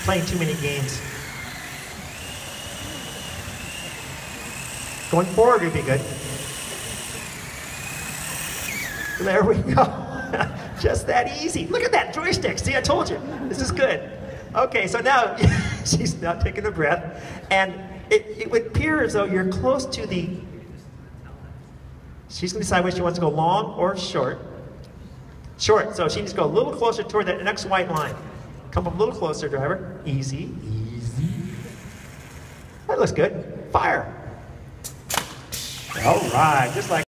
playing too many games. Going forward would be good. There we go. Just that easy. Look at that joystick. See, I told you. This is good. Okay, so now she's now taking a breath, and it would appear as though you're close to the. She's going to decide whether she wants to go long or short. Short, so she needs to go a little closer toward that next white line. Come up a little closer, driver. Easy, easy. That looks good. Fire. All right, just like